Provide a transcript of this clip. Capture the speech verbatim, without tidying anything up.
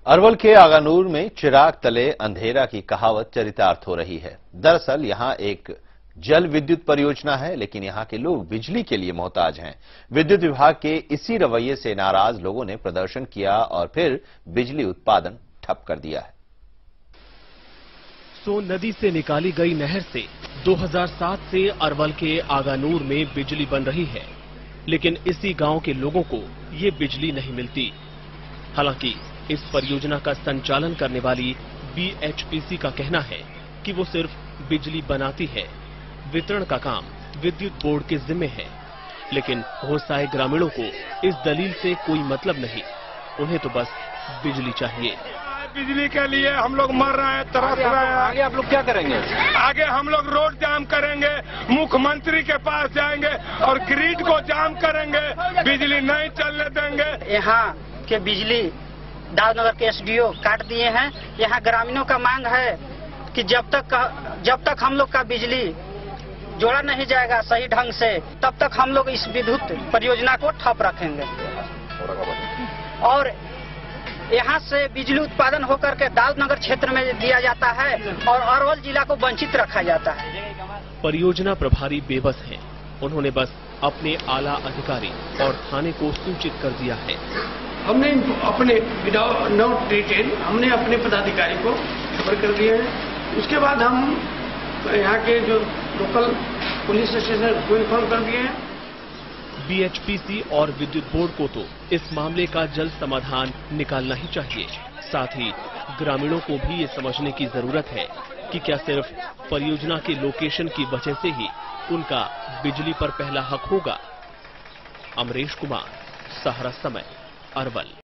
अरवल के आगानूर में चिराग तले अंधेरा की कहावत चरितार्थ हो रही है। दरअसल यहां एक जल विद्युत परियोजना है, लेकिन यहां के लोग बिजली के लिए मोहताज हैं। विद्युत विभाग के इसी रवैये से नाराज लोगों ने प्रदर्शन किया और फिर बिजली उत्पादन ठप कर दिया है। सोन नदी से निकाली गई नहर से दो हज़ार सात से अरवल के आगानूर में बिजली बन रही है, लेकिन इसी गांव के लोगों को ये बिजली नहीं मिलती। हालांकि इस परियोजना का संचालन करने वाली बी एच पी सी का कहना है कि वो सिर्फ बिजली बनाती है, वितरण का काम विद्युत बोर्ड के जिम्मे है। लेकिन होसाए ग्रामीणों को इस दलील से कोई मतलब नहीं, उन्हें तो बस बिजली चाहिए। बिजली के लिए हम लोग मर रहे हैं, तरस रहे हैं। आगे आप लोग क्या करेंगे? आगे हम लोग रोड जाम करेंगे, मुख्यमंत्री के पास जाएंगे और ग्रिड को जाम करेंगे, बिजली नहीं चलने देंगे। यहाँ के बिजली दाऊदनगर के एस डी ओ काट दिए हैं। यहाँ ग्रामीणों का मांग है कि जब तक जब तक हम लोग का बिजली जोड़ा नहीं जाएगा सही ढंग से, तब तक हम लोग इस विद्युत परियोजना को ठप रखेंगे। और यहाँ से बिजली उत्पादन होकर के दाऊदनगर क्षेत्र में दिया जाता है और अरवल जिला को वंचित रखा जाता है। परियोजना प्रभारी बेबस हैं। उन्होंने बस अपने आला अधिकारी और थाने को सूचित कर दिया है। हमने अपने विदाउट नोट डिटेल हमने अपने पदाधिकारी को खबर कर दिया है। उसके बाद हम यहाँ के जो लोकल पुलिस स्टेशन को इन्फॉर्म कर दिए हैं। बी एच पी सी और विद्युत बोर्ड को तो इस मामले का जल्द समाधान निकालना ही चाहिए। साथ ही ग्रामीणों को भी ये समझने की जरूरत है कि क्या सिर्फ परियोजना के लोकेशन की वजह से ही उनका बिजली पर पहला हक होगा। अमरेश कुमार, सहारा समय, अरवल।